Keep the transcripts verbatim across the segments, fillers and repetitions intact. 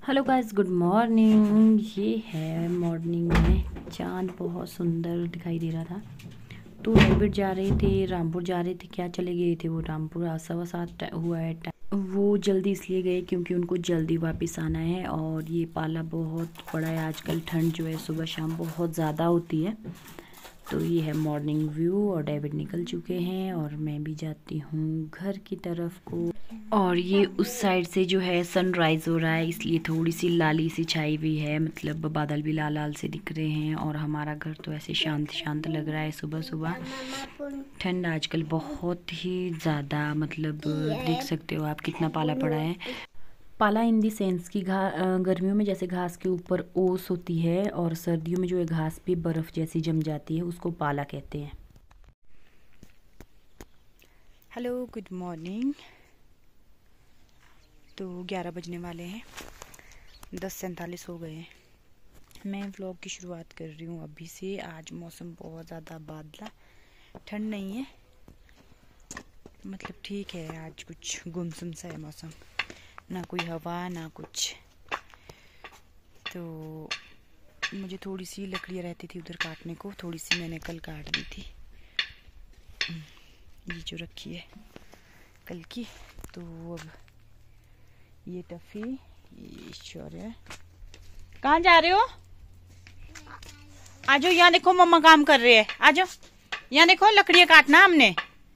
Hello guys, good morning. ये है morning में चांद बहुत सुंदर दिखाई दे रहा था। तो डेविड जा रहे थे, रामपुर जा रहे थे। क्या चले गए थे वो रामपुर? आज सवा सात हुआ है टाइम। वो जल्दी इसलिए गए क्योंकि उनको जल्दी वापस आना है। और ये पाला बहुत बड़ा है आजकल। ठंड जो है सुबह शाम बहुत ज़्यादा होती है। तो ये है मॉर्निंग व्यू। और डेविड निकल चुके हैं और मैं भी जाती हूँ घर की तरफ को। और ये उस साइड से जो है सनराइज़ हो रहा है, इसलिए थोड़ी सी लाली सी छाई हुई है, मतलब बादल भी लाल लाल से दिख रहे हैं। और हमारा घर तो ऐसे शांत शांत लग रहा है सुबह सुबह। ठंड आजकल बहुत ही ज़्यादा, मतलब देख सकते हो आप कितना पाला पड़ा है। पाला इन दी सेंस की घा गर्मियों में जैसे घास के ऊपर ओस होती है, और सर्दियों में जो है घास पे बर्फ़ जैसी जम जाती है, उसको पाला कहते हैं। Hello, good morning. तो ग्यारह बजने वाले हैं, दस सैंतालीस हो गए हैं। मैं व्लॉग की शुरुआत कर रही हूँ अभी से। आज मौसम बहुत ज़्यादा बादला, ठंड नहीं है, मतलब ठीक है। आज कुछ गुमसुम सा है मौसम, ना कोई हवा ना कुछ। तो मुझे थोड़ी सी लकड़ियाँ रहती थी उधर काटने को, थोड़ी सी मैंने कल काट दी थी, ये जो रखी है कल की। तो अब ये टफ़ी, ये शौर्य। कहाँ जा रहे हो? आ जाओ, यहाँ देखो मम्मा काम कर रहे हैं। आ जाओ, यहाँ देखो लकड़ियाँ काटना हमने।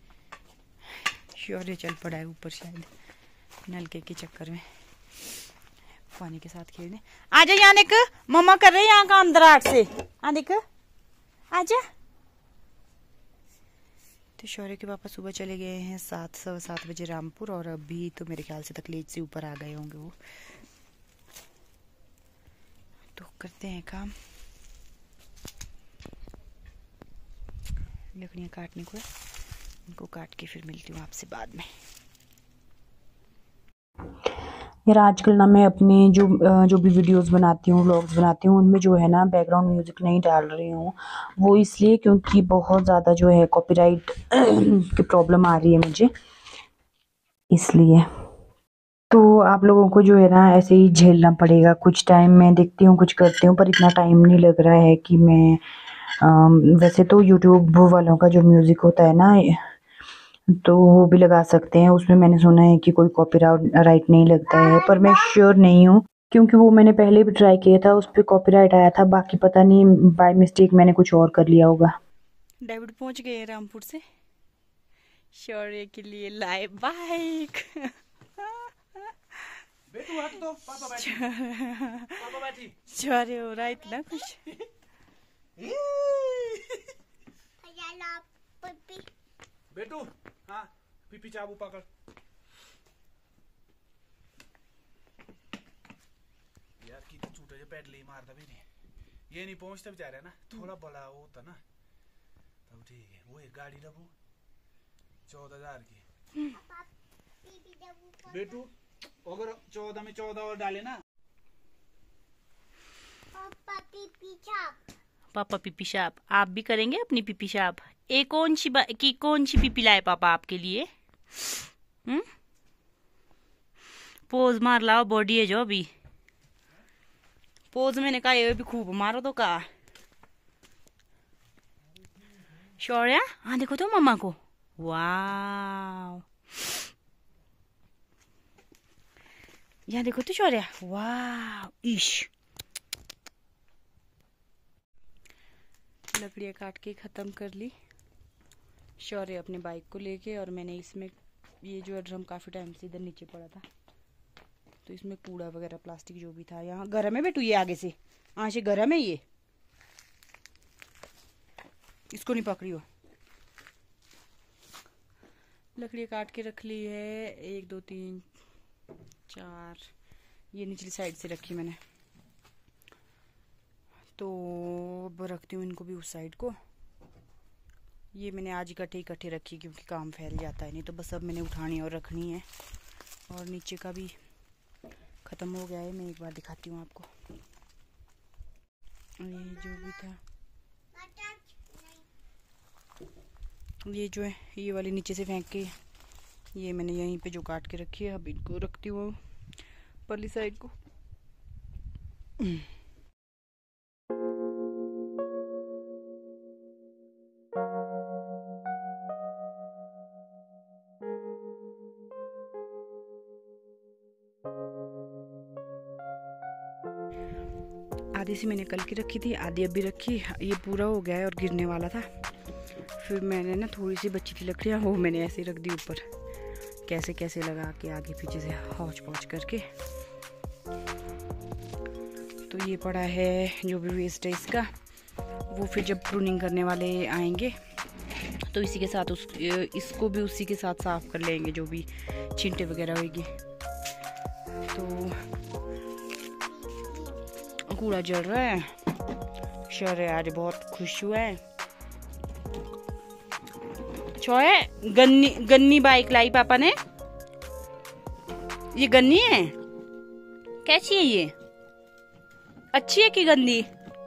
शौर्य चल पड़ा है ऊपर, शायद नलके के चक्कर में पानी के साथ खेलने। आ जाओ, यहाँ देख मम्मा कर रहे हैं यहाँ काम दरार से। आ देख, आ जा। तो शौर्य के पापा सुबह चले गए हैं सात सवा सात बजे रामपुर, और अभी तो मेरे ख्याल से तकलीफ से ऊपर आ गए होंगे वो। तो करते हैं काम, लकड़ियाँ काटने को है, इनको काट के फिर मिलती हूँ आपसे बाद में। यार आजकल ना मैं अपने जो जो भी वीडियोस बनाती हूँ, व्लॉग्स बनाती हूँ, उनमें जो है ना बैकग्राउंड म्यूज़िक नहीं डाल रही हूँ। वो इसलिए क्योंकि बहुत ज़्यादा जो है कॉपीराइट की प्रॉब्लम आ रही है मुझे, इसलिए। तो आप लोगों को जो है ना ऐसे ही झेलना पड़ेगा कुछ टाइम। मैं देखती हूँ, कुछ करती हूँ, पर इतना टाइम नहीं लग रहा है कि मैं अम, वैसे तो यूट्यूब वालों का जो म्यूज़िक होता है ना, तो वो भी लगा सकते हैं। उसमें मैंने सुना है कि कोई कॉपीराइट नहीं लगता है, पर मैं श्योर नहीं हूँ क्योंकि वो मैंने पहले भी ट्राई किया था, उस पर कॉपीराइट आया था। बाकी पता नहीं, बाय मिस्टेक मैंने कुछ और कर लिया होगा। डेविड पहुंच गए रामपुर से, शौर्य के लिए लाए बाइक। बेटू हाथ दो, पापा बैठी, पापा बैठी। शौर्य हो रहा है इतना खुश। बेटू, हाँ पीपी चाबू पकड़। यार की तो छूटे जो पैडल ही मारता भी नहीं, ये नहीं पहुंचता बेचारा ना, थोड़ा बड़ा होता ना तब ठीक है। वो एक गाड़ी डबू चौदह हजार की। बेटू अगर चौदह में चौदह और डाले ना। पापा पीपी छाप, पापा पीपी शाप आप भी करेंगे अपनी पीपी शाप। एक कौन सी की कौन सी पीपी लाए पापा आपके लिए? हम्म, पोज मार लाओ, बॉडी है जो अभी। पोज मैंने कहा ये भी खूब मारो तो का। शौर्या, हाँ देखो तो मम्मा को। वाह, यहाँ देखो तो शौर्या, वाह इश। लकड़ियाँ काट के ख़त्म कर ली शौर्य अपने बाइक को लेके। और मैंने इसमें ये जो ड्रम काफ़ी टाइम से इधर नीचे पड़ा था, तो इसमें कूड़ा वगैरह प्लास्टिक जो भी था, यहाँ गर्म है बेटू, ये आगे से आगे से गर्म है, ये इसको नहीं पकड़ी हो। लकड़ियाँ काट के रख ली है, एक दो तीन चार, ये निचली साइड से रखी मैंने। तो अब रखती हूँ इनको भी उस साइड को। ये मैंने आज इकट्ठे इकट्ठे रखी क्योंकि काम फैल जाता है, नहीं तो बस अब मैंने उठानी और रखनी है। और नीचे का भी ख़त्म हो गया है, मैं एक बार दिखाती हूँ आपको। ये जो भी था, ये जो है ये वाली नीचे से फेंक के ये मैंने यहीं पे जो काट के रखी है, अब इनको रखती हूँ परली साइड को। आधी सी मैंने कल की रखी थी, आधी अभी रखी। ये पूरा हो गया है और गिरने वाला था। फिर मैंने ना थोड़ी सी बची थी लकड़ियाँ, वो मैंने ऐसे ही रख दी ऊपर, कैसे कैसे लगा के आगे पीछे से हौच पौच करके। तो ये पड़ा है जो भी वेस्ट है इसका, वो फिर जब प्रूनिंग करने वाले आएंगे तो इसी के साथ उस इसको भी उसी के साथ साफ कर लेंगे, जो भी छींटे वगैरह होगी। तो कूड़ा जल रहा है, शौर्य आज बहुत खुश हुआ है। शौर्य गन्नी गन्नी बाइक लाई पापा ने, ये गन्नी है, कैसी है ये, अच्छी है कि गंदी?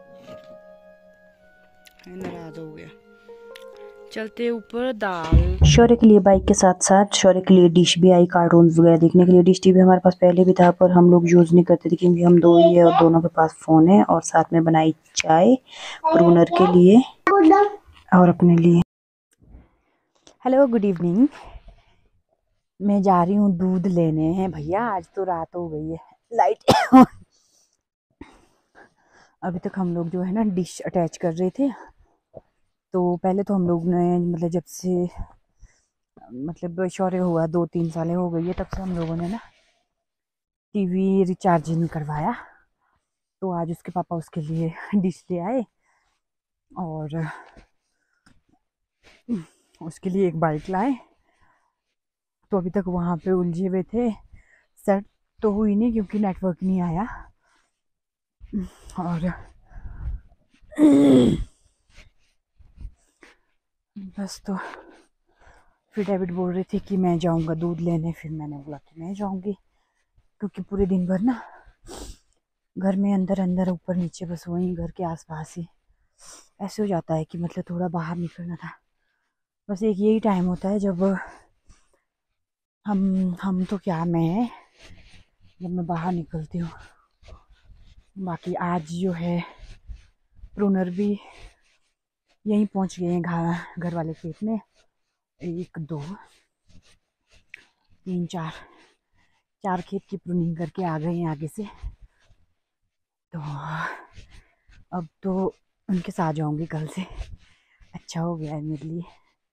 नाराज हो गया। चलते ऊपर दाल। शौर्य के लिए बाइक के साथ साथ शौर्य के लिए डिश भी आई, कार्टून वगैरह देखने के लिए। डिश टीवी हमारे पास पहले भी था पर हम लोग यूज़ नहीं करते थे क्योंकि हम दो ही है और दोनों के पास फ़ोन है। और साथ में बनाई चाय प्रूनर के लिए और अपने लिए। Hello good evening. मैं जा रही हूँ दूध लेने हैं भैया, आज तो रात हो गई है, लाइट अभी तक हम लोग जो है ना डिश अटैच कर रहे थे। तो पहले तो हम लोग ने मतलब जब से मतलब शौर्य हुआ दो तीन साल हो गई है, तब से हम लोगों ने ना टीवी रिचार्ज नहीं करवाया। तो आज उसके पापा उसके लिए डिश ले आए और उसके लिए एक बाइक लाए। तो अभी तक वहाँ पे उलझे हुए थे, सेट तो हुई नहीं क्योंकि नेटवर्क नहीं आया। और बस तो फिर डेविड बोल रही थी कि मैं जाऊंगा दूध लेने, फिर मैंने बोला कि मैं जाऊंगी क्योंकि पूरे दिन भर ना घर में अंदर अंदर ऊपर नीचे बस वहीं घर के आसपास ही ऐसे हो जाता है कि मतलब थोड़ा बाहर निकलना था। बस एक यही टाइम होता है जब हम हम तो क्या मैं जब मैं बाहर निकलती हूँ। बाकी आज जो है प्रूनर भी यहीं पहुँच गए हैं घर घर वाले खेत में। एक दो तीन चार चार खेत की प्रूनिंग करके आ गए हैं आगे से। तो अब तो उनके साथ जाऊंगी कल से, अच्छा हो गया है मेरे लिए।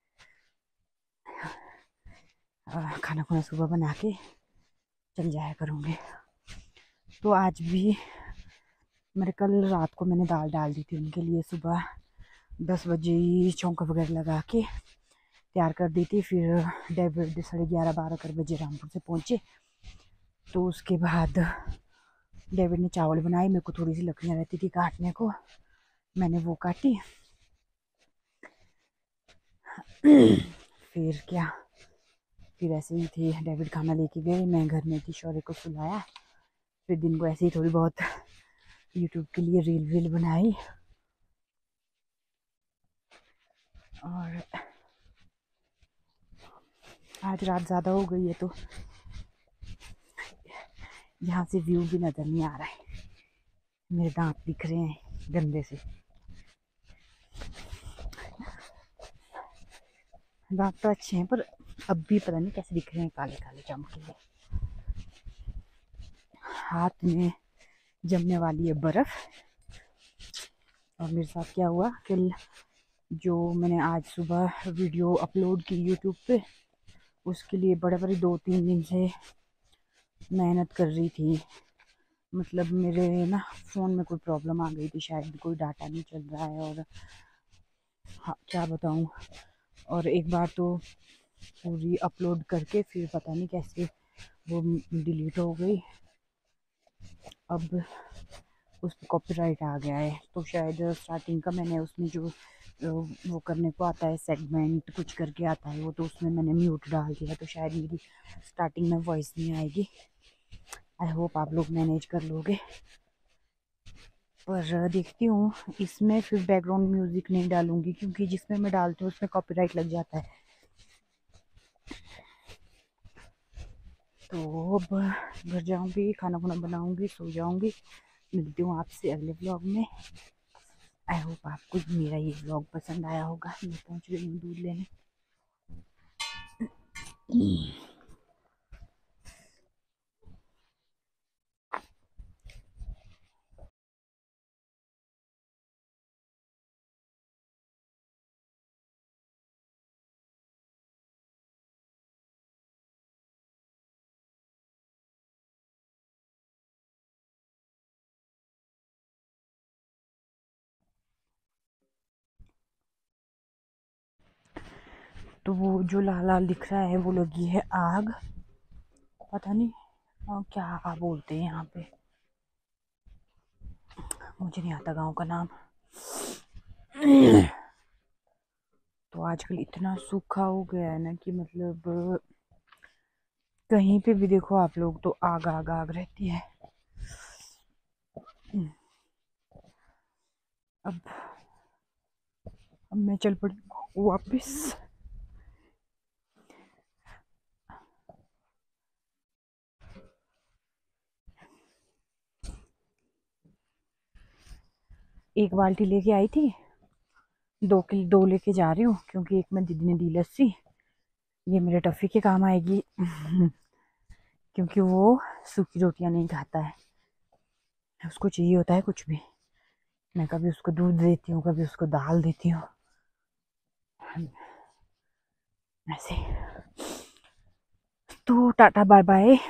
खाना खुना सुबह बना के चल जाया करूँगी। तो आज भी मेरे कल रात को मैंने दाल डाल दी थी उनके लिए, सुबह दस बजे ही चौंका वगैरह लगा के तैयार कर दी थी। फिर डेविड साढ़े ग्यारह बारह कर बजे रामपुर से पहुँचे। तो उसके बाद डेविड ने चावल बनाए, मेरे को थोड़ी सी लकड़ियाँ रहती थी काटने को, मैंने वो काटी। फिर क्या फिर ऐसे ही थे, डेविड खाना लेके गए, मैं घर में थी, शौर्य को सुलाया। फिर दिन को ऐसे ही थोड़ी बहुत यूट्यूब के लिए रील वील बनाई। और आज रात ज़्यादा हो गई है तो यहाँ से व्यू भी नज़र नहीं आ रहा है, मेरे दांत दिख रहे हैं गंदे से। दांत तो अच्छे हैं पर अब भी पता नहीं कैसे दिख रहे हैं, काले काले चमकीले। हाथ में जमने वाली है बर्फ़। और मेरे साथ क्या हुआ कि जो मैंने आज सुबह वीडियो अपलोड की यूट्यूब पे, उसके लिए बड़े बड़े दो तीन दिन से मेहनत कर रही थी। मतलब मेरे ना फ़ोन में कोई प्रॉब्लम आ गई थी, शायद कोई डाटा नहीं चल रहा है और हाँ क्या बताऊँ। और एक बार तो पूरी अपलोड करके फिर पता नहीं कैसे वो डिलीट हो गई। अब उस पर कॉपीराइट आ गया है। तो शायद स्टार्टिंग का मैंने उसमें जो वो करने को आता है सेगमेंट कुछ करके आता है वो, तो उसमें मैंने म्यूट डाल दिया, तो शायद मेरी स्टार्टिंग में वॉइस नहीं आएगी। आई होप आप लोग मैनेज कर लोगे। पर देखती हूँ इसमें फिर बैकग्राउंड म्यूज़िक नहीं डालूँगी क्योंकि जिसमें मैं डालती हूँ उसमें कॉपीराइट लग जाता है। तो अब घर जाऊँगी, खाना खुना बनाऊँगी, सो जाऊँगी, मिलती हूँ आपसे अगले व्लॉग में। आई होप आपको मेरा ये व्लॉग पसंद आया होगा। मैं पहुँच गई हूँ दूध लेने। तो वो जो लाल लाल दिख रहा है वो लगी है आग। पता नहीं आ, क्या बोलते हैं यहाँ पे, मुझे नहीं आता गांव का नाम। तो आजकल इतना सूखा हो गया है ना कि मतलब कहीं पे भी देखो आप लोग तो आग आग आग रहती है। अब अब मैं चल पड़ी वापस। एक बाल्टी लेके आई थी, दो किलो दो लेके जा रही हूँ क्योंकि एक में दीदी ने दी लस्सी। ये मेरे टफ़ी के काम आएगी क्योंकि वो सूखी रोटियां नहीं खाता है, उसको चाहिए होता है कुछ भी। मैं कभी उसको दूध देती हूँ, कभी उसको दाल देती हूँ, ऐसे। तो टाटा बाय बाय,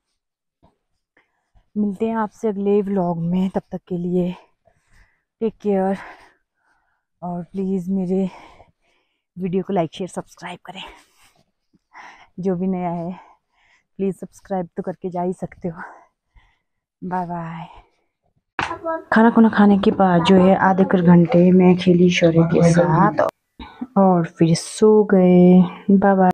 मिलते हैं आपसे अगले व्लॉग में। तब तक के लिए टेक केयर और प्लीज़ मेरे वीडियो को लाइक शेयर सब्सक्राइब करें। जो भी नया है प्लीज़ सब्सक्राइब तो करके जा ही सकते हो। Bye bye. खाना खुना खाने के बाद जो है आधे कर घंटे में खेली शौर्य के साथ और फिर सो गए। Bye bye.